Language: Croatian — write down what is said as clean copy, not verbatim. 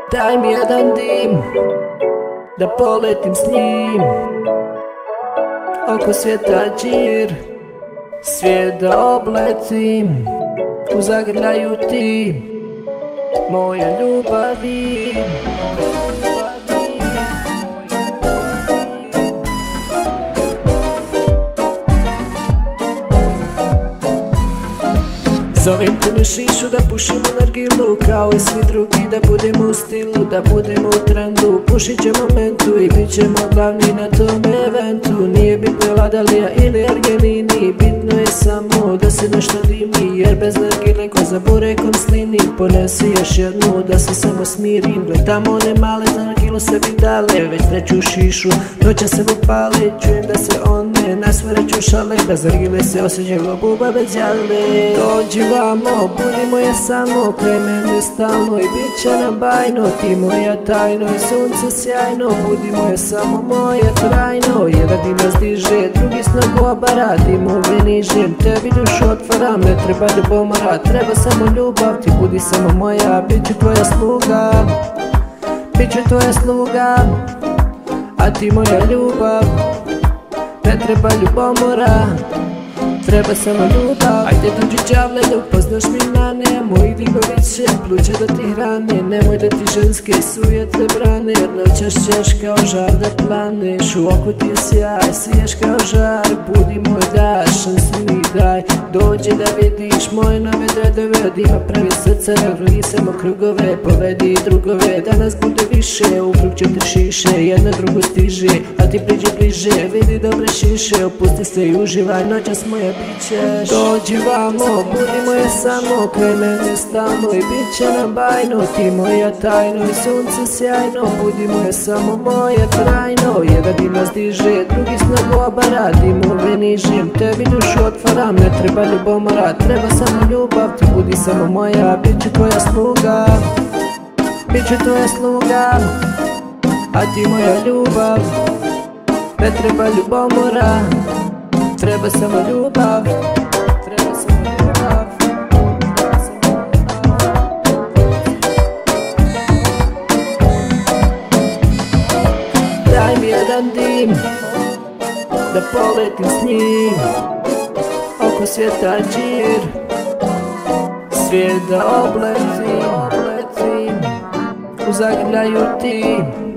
Daj mi jedan dim, da poletim s njim oko svijeta đir, svijet da obletim. U zagrljaju ti moje ljubavi. Zovem te na šišu da pušimo nargilu, kao i svi drugi, da budemo u stilu, da budemo u trendu. Pušit ćemo mentu i bit ćemo glavni na tom eventu. Nije bitno Ladalija ili Argelini, bitno je samo da se nešto dimi, jer bez nargile ko za burekom slini. Ponesi još jednu da se samo smirim, gledam one male za nargilu sebi dale, već treću šišu noća se upale. Čujem da se one nasvreću šale, bez nargile se osjeća globuba bez jale. Dođi vamo, budi moja samo, kraj mene stalno i bit će nam bajno. Ti moja tajno i sunce sjajno, budi moja samo, moja trajno. Jedan dim nas diže, drugi snagu obara, dimove nižem, tebi dušu otvaram. Ne treba ljubomora, treba samo ljubav, ti budi samo moja, bit ću tvoja sluga, bit ću tvoja sluga, a ti moja ljubav. Ne treba ljubomora, treba samo ljubav. Ajde dođi đavle da upoznaš mi nane, moji diboviće pluće da ti hrane. Nemoj da ti ženske sujete brane, jer noćas ćeš kao žar da planeš. U oku ti je sjaj, siješ kao žar, budi moj daš, šansu mi daj. Dođi da vidiš moje nove dredove, od ima pravi srce, drugi samo krugove. Povedi i drugove, danas bude više, u krug 4 šiše, jedna drugu stiže. A ti priđi bliže, vidi dobre šiše, opusti se i uživaj, noćas moja bićeš. Dođi vamo, budi moja samo, kraj mene stalno i bit će nam bajno. Ti moja tajno i sunce sjajno, budi moja samo, moja trajno. Jedan dim nas diže, drugi snagu obara, dimove nižem, tebi dušu otvaram. Ne treba ljubomora, treba samo ljubav, ti budi samo moja, bit ću tvoja sluga, bit ću tvoja sluga, a ti moja ljubav. Ne treba ljubomora, treba samo ljubav, treba samo ljubav. Daj mi jedan dim, da poletim s njim oko svijeta đir, svijet da obletim. U zagrljaju ti